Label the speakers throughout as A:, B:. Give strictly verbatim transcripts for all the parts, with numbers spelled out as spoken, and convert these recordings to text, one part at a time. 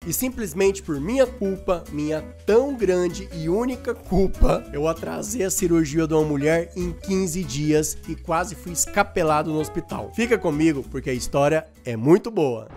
A: E simplesmente por minha culpa, minha tão grande e única culpa, eu atrasei a cirurgia de uma mulher em quinze dias e quase fui escapelado no hospital. Fica comigo porque a história é muito boa.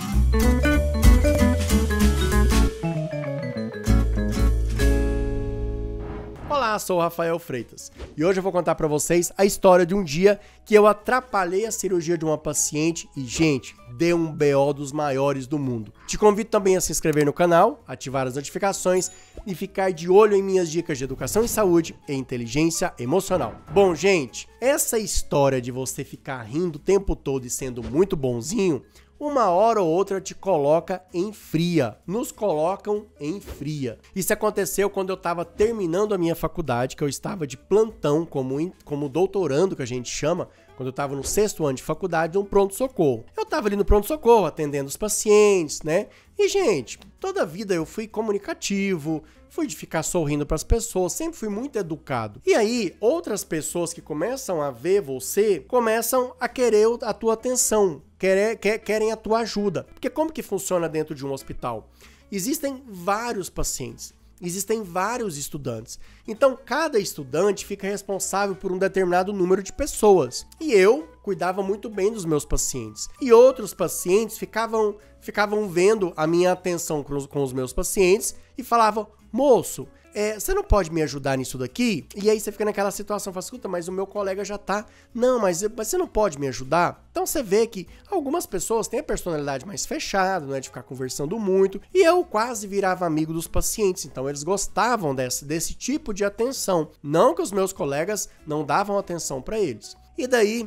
A: Olá, sou o Rafael Freitas e hoje eu vou contar pra vocês a história de um dia que eu atrapalhei a cirurgia de uma paciente e, gente, deu um B O dos maiores do mundo. Te convido também a se inscrever no canal, ativar as notificações e ficar de olho em minhas dicas de educação em saúde e inteligência emocional. Bom, gente, essa história de você ficar rindo o tempo todo e sendo muito bonzinho, uma hora ou outra te coloca em fria, nos colocam em fria. Isso aconteceu quando eu estava terminando a minha faculdade, que eu estava de plantão como, como doutorando, que a gente chama, quando eu estava no sexto ano de faculdade, num pronto-socorro. Eu estava ali no pronto-socorro, atendendo os pacientes, né? E, gente, toda a vida eu fui comunicativo, fui de ficar sorrindo para as pessoas, sempre fui muito educado. E aí, outras pessoas que começam a ver você, começam a querer a tua atenção, querem, querem a tua ajuda. Porque como que funciona dentro de um hospital? Existem vários pacientes. Existem vários estudantes. Então, cada estudante fica responsável por um determinado número de pessoas. E eu cuidava muito bem dos meus pacientes. E outros pacientes ficavam, ficavam vendo a minha atenção com os, com os meus pacientes e falavam, moço, é, você não pode me ajudar nisso daqui? E aí você fica naquela situação, fala, escuta, mas o meu colega já tá... Não, mas, mas você não pode me ajudar? Então você vê que algumas pessoas têm a personalidade mais fechada, não é de ficar conversando muito, e eu quase virava amigo dos pacientes, então eles gostavam desse, desse tipo de atenção. Não que os meus colegas não davam atenção para eles. E daí,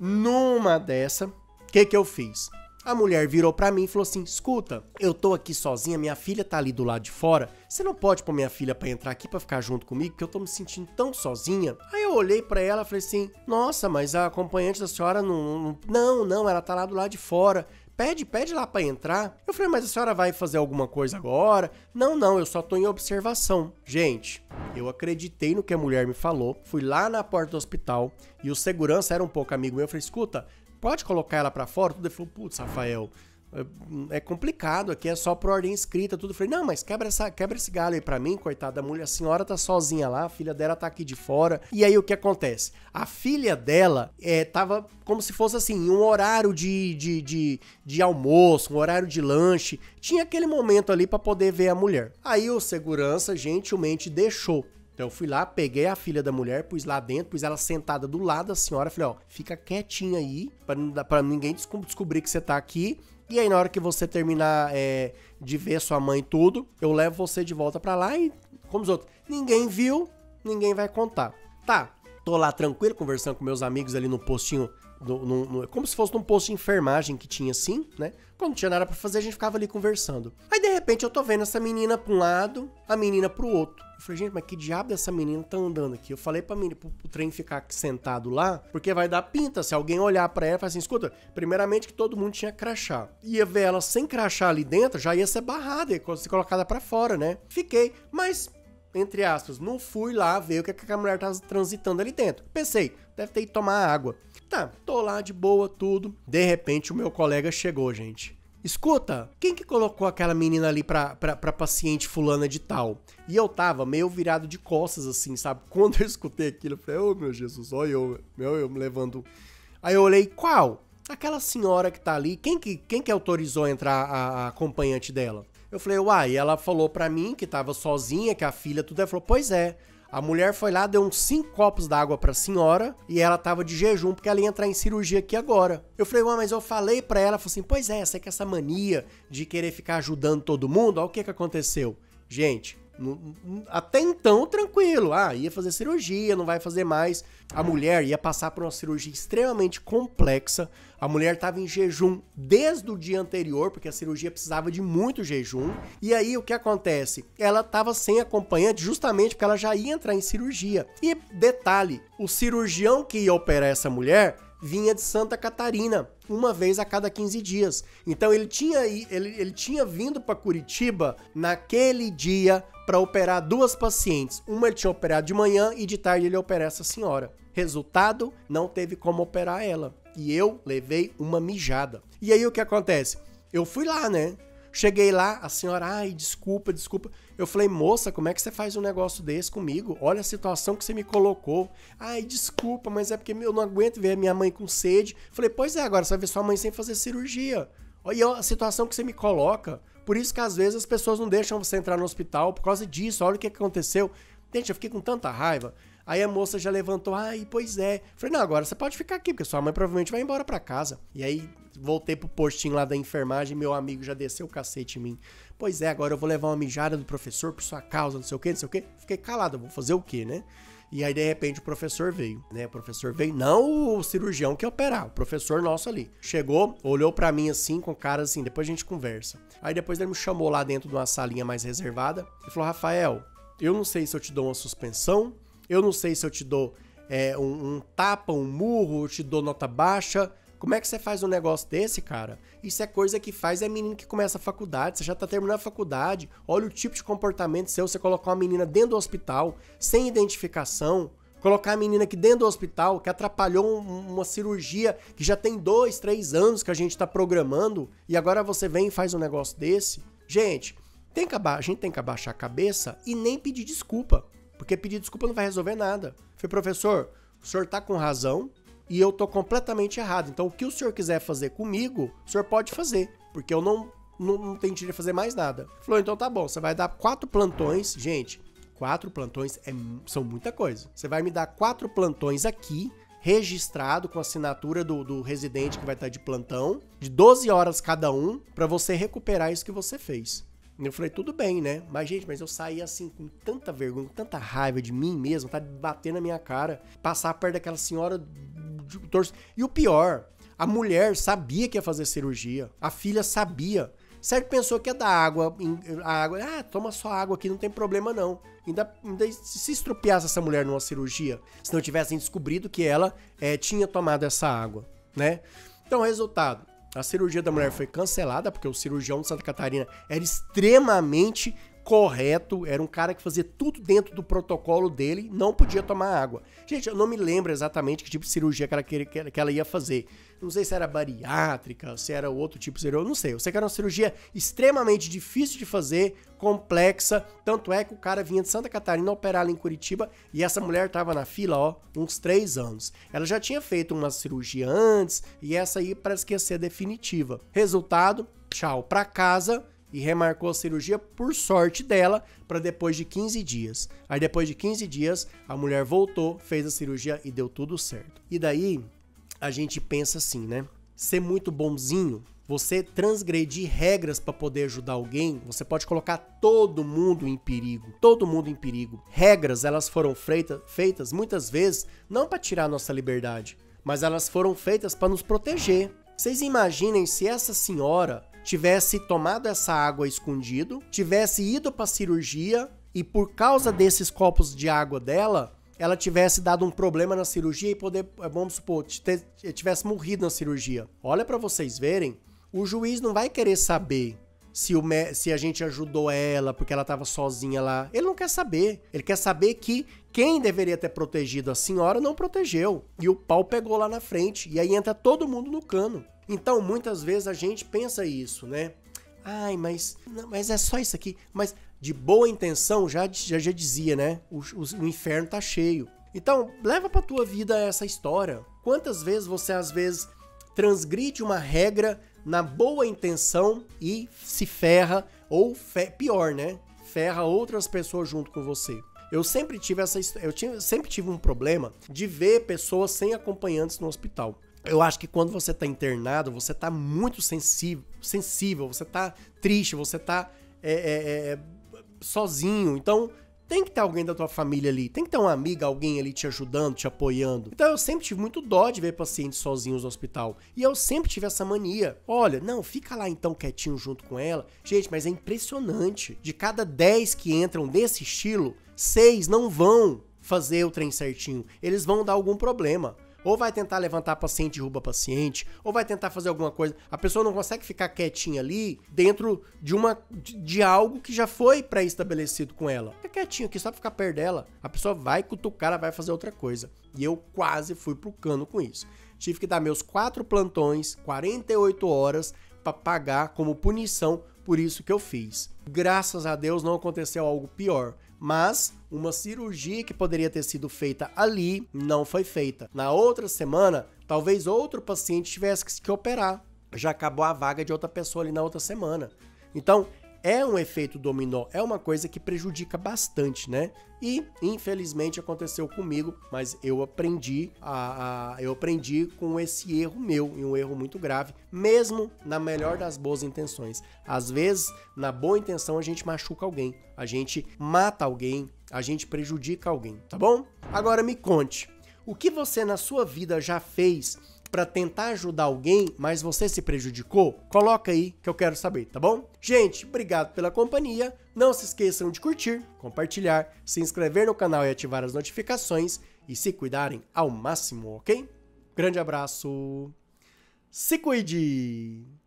A: numa dessa, o que que eu fiz? A mulher virou pra mim e falou assim, escuta, eu tô aqui sozinha, minha filha tá ali do lado de fora, você não pode pôr minha filha pra entrar aqui pra ficar junto comigo, porque eu tô me sentindo tão sozinha. Aí eu olhei pra ela e falei assim, nossa, mas a acompanhante da senhora não, não... Não, não, ela tá lá do lado de fora. Pede, pede lá pra entrar. Eu falei, mas a senhora vai fazer alguma coisa agora? Não, não, eu só tô em observação. Gente, eu acreditei no que a mulher me falou, fui lá na porta do hospital e o segurança era um pouco amigo meu, eu falei, escuta, pode colocar ela pra fora? Tudo. Ele falou, putz, Rafael, é complicado, aqui é só por ordem escrita, tudo. Eu falei, não, mas quebra, essa, quebra esse galho aí pra mim, coitada da mulher, a senhora tá sozinha lá, a filha dela tá aqui de fora. E aí o que acontece? A filha dela é, tava como se fosse assim, em um horário de, de, de, de almoço, um horário de lanche, tinha aquele momento ali pra poder ver a mulher. Aí o segurança gentilmente deixou. Então eu fui lá, peguei a filha da mulher, pus lá dentro, pus ela sentada do lado da senhora, falei, ó, fica quietinha aí, pra, pra ninguém descobrir que você tá aqui, e aí na hora que você terminar é, de ver sua mãe e tudo, eu levo você de volta pra lá e, como os outros, ninguém viu, ninguém vai contar. Tá, tô lá tranquilo, conversando com meus amigos ali no postinho, no, no, no, como se fosse num posto de enfermagem que tinha assim, né? Quando não tinha nada pra fazer, a gente ficava ali conversando. Aí, de repente, eu tô vendo essa menina pra um lado, a menina pro outro. Eu falei, gente, mas que diabo dessa menina tá andando aqui? Eu falei pra menina, pro, pro trem ficar aqui sentado lá, porque vai dar pinta. Se alguém olhar pra ela e falar assim, escuta, primeiramente que todo mundo tinha crachá. Ia ver ela sem crachá ali dentro, já ia ser barrada, ia ser colocada pra fora, né? Fiquei, mas... entre aspas, não fui lá ver o que, que a mulher tava transitando ali dentro. Pensei, deve ter ido tomar água. Tá, tô lá de boa, tudo. De repente, o meu colega chegou, gente. Escuta, quem que colocou aquela menina ali pra, pra, pra paciente fulana de tal? E eu tava meio virado de costas, assim, sabe? Quando eu escutei aquilo, eu falei, ô, meu Jesus, olha eu, meu, eu me levando. Aí eu olhei, qual? Aquela senhora que tá ali, quem que, quem que autorizou entrar a, a acompanhante dela? Eu falei, uai, ela falou pra mim que tava sozinha, que a filha, tudo. Ela falou, pois é. A mulher foi lá, deu uns cinco copos d'água pra senhora e ela tava de jejum porque ela ia entrar em cirurgia aqui agora. Eu falei, uai, mas eu falei pra ela, ela falou assim, pois é, você que essa mania de querer ficar ajudando todo mundo, olha o que que aconteceu. Gente, até então tranquilo, ah, ia fazer cirurgia, não vai fazer mais. A mulher ia passar por uma cirurgia extremamente complexa, a mulher estava em jejum desde o dia anterior, porque a cirurgia precisava de muito jejum, e aí o que acontece? Ela estava sem acompanhante justamente porque ela já ia entrar em cirurgia. E detalhe, o cirurgião que ia operar essa mulher vinha de Santa Catarina, uma vez a cada quinze dias. Então ele tinha, ele, ele tinha vindo para Curitiba naquele dia para operar duas pacientes. Uma ele tinha operado de manhã e de tarde ele ia operar essa senhora. Resultado, não teve como operar ela. E eu levei uma mijada. E aí o que acontece? Eu fui lá, né? Cheguei lá, a senhora, ai, desculpa, desculpa. Eu falei, moça, como é que você faz um negócio desse comigo? Olha a situação que você me colocou. Ai, desculpa, mas é porque eu não aguento ver a minha mãe com sede. Falei, pois é, agora você vai ver sua mãe sem fazer cirurgia. Olha a situação que você me coloca. Por isso que às vezes as pessoas não deixam você entrar no hospital por causa disso. Olha o que aconteceu. Gente, eu fiquei com tanta raiva. Aí a moça já levantou, ai, pois é. Falei, não, agora você pode ficar aqui, porque sua mãe provavelmente vai embora pra casa. E aí voltei pro postinho lá da enfermagem, meu amigo já desceu o cacete em mim. Pois é, agora eu vou levar uma mijada do professor por sua causa, não sei o quê, não sei o quê. Fiquei calado, eu vou fazer o quê, né? E aí, de repente, o professor veio, né? O professor veio, não o cirurgião que ia operar, o professor nosso ali. Chegou, olhou pra mim assim, com cara assim, depois a gente conversa. Aí depois ele me chamou lá dentro de uma salinha mais reservada e falou, Rafael, eu não sei se eu te dou uma suspensão, eu não sei se eu te dou é, um, um tapa, um murro, eu te dou nota baixa. Como é que você faz um negócio desse, cara? Isso é coisa que faz é menino que começa a faculdade, você já tá terminando a faculdade, olha o tipo de comportamento seu, você colocar uma menina dentro do hospital, sem identificação, colocar a menina aqui dentro do hospital, que atrapalhou um, uma cirurgia que já tem dois, três anos que a gente tá programando, e agora você vem e faz um negócio desse. Gente, tem que aba- a gente tem que abaixar a cabeça e nem pedir desculpa, porque pedir desculpa não vai resolver nada. Falei, professor, o senhor tá com razão, e eu tô completamente errado. Então, o que o senhor quiser fazer comigo, o senhor pode fazer, porque eu não, não, não tenho direito de fazer mais nada. Falou, então tá bom, você vai dar quatro plantões. Gente, quatro plantões é, são muita coisa. Você vai me dar quatro plantões aqui, registrado com a assinatura do, do residente que vai estar de plantão, de doze horas cada um, pra você recuperar isso que você fez. Eu falei, tudo bem, né? Mas, gente, mas eu saí assim com tanta vergonha, com tanta raiva de mim mesmo, tá batendo na minha cara, passar perto daquela senhora. E o pior, a mulher sabia que ia fazer cirurgia, a filha sabia. Certo, pensou que ia dar água, a água, ah, toma só água aqui, não tem problema não. Ainda, ainda se estrupiasse essa mulher numa cirurgia, se não tivessem descobrido que ela é, tinha tomado essa água, né? Então, resultado, a cirurgia da mulher foi cancelada, porque o cirurgião de Santa Catarina era extremamente correto, era um cara que fazia tudo dentro do protocolo dele, não podia tomar água. Gente, eu não me lembro exatamente que tipo de cirurgia que ela, que ela ia fazer. Não sei se era bariátrica, se era outro tipo de cirurgia, eu não sei. Eu sei que era uma cirurgia extremamente difícil de fazer, complexa, tanto é que o cara vinha de Santa Catarina operar ali em Curitiba e essa mulher tava na fila, ó, uns três anos. Ela já tinha feito uma cirurgia antes e essa aí parece que ia ser definitiva. Resultado, tchau pra casa. E remarcou a cirurgia, por sorte dela, para depois de quinze dias. Aí depois de quinze dias, a mulher voltou, fez a cirurgia e deu tudo certo. E daí, a gente pensa assim, né? Ser muito bonzinho, você transgredir regras para poder ajudar alguém, você pode colocar todo mundo em perigo. Todo mundo em perigo. Regras, elas foram feita, feitas muitas vezes não para tirar nossa liberdade, mas elas foram feitas para nos proteger. Vocês imaginem se essa senhora tivesse tomado essa água escondido, tivesse ido para cirurgia e por causa desses copos de água dela, ela tivesse dado um problema na cirurgia e poder, vamos supor, tivesse morrido na cirurgia. Olha para vocês verem, o juiz não vai querer saber se, o, se a gente ajudou ela porque ela estava sozinha lá. Ele não quer saber. Ele quer saber que quem deveria ter protegido a senhora não protegeu. E o pau pegou lá na frente. E aí entra todo mundo no cano. Então, muitas vezes a gente pensa isso, né? Ai, mas, não, mas é só isso aqui. Mas de boa intenção, já, já, já dizia, né? O, o, o inferno tá cheio. Então, leva pra tua vida essa história. Quantas vezes você, às vezes, transgride uma regra na boa intenção e se ferra, ou fe, pior, né? Ferra outras pessoas junto com você. Eu sempre tive essa, eu tinha, sempre tive um problema de ver pessoas sem acompanhantes no hospital. Eu acho que quando você tá internado, você tá muito sensível, sensível você tá triste, você tá é, é, é, sozinho. Então, tem que ter alguém da tua família ali, tem que ter uma amiga, alguém ali te ajudando, te apoiando. Então, eu sempre tive muito dó de ver pacientes sozinhos no hospital. E eu sempre tive essa mania. Olha, não, fica lá então quietinho junto com ela. Gente, mas é impressionante. De cada dez que entram desse estilo, seis não vão fazer o trem certinho. Eles vão dar algum problema. Ou vai tentar levantar paciente e derruba paciente, ou vai tentar fazer alguma coisa. A pessoa não consegue ficar quietinha ali dentro de, uma, de, de algo que já foi pré-estabelecido com ela. Fica quietinho aqui só pra ficar perto dela. A pessoa vai cutucar, ela vai fazer outra coisa. E eu quase fui pro cano com isso. Tive que dar meus quatro plantões, quarenta e oito horas, pra pagar como punição por isso que eu fiz. Graças a Deus não aconteceu algo pior, mas uma cirurgia que poderia ter sido feita ali não foi feita. Na outra semana, talvez outro paciente tivesse que operar. Já acabou a vaga de outra pessoa ali na outra semana. Então, é um efeito dominó, é uma coisa que prejudica bastante, né? E, infelizmente, aconteceu comigo, mas eu aprendi, a, a, eu aprendi com esse erro meu, e um erro muito grave, mesmo na melhor das boas intenções. Às vezes, na boa intenção, a gente machuca alguém, a gente mata alguém, a gente prejudica alguém, tá bom? Agora me conte, o que você na sua vida já fez para tentar ajudar alguém, mas você se prejudicou? Coloca aí que eu quero saber, tá bom? Gente, obrigado pela companhia. Não se esqueçam de curtir, compartilhar, se inscrever no canal e ativar as notificações e se cuidarem ao máximo, ok? Grande abraço. Se cuide!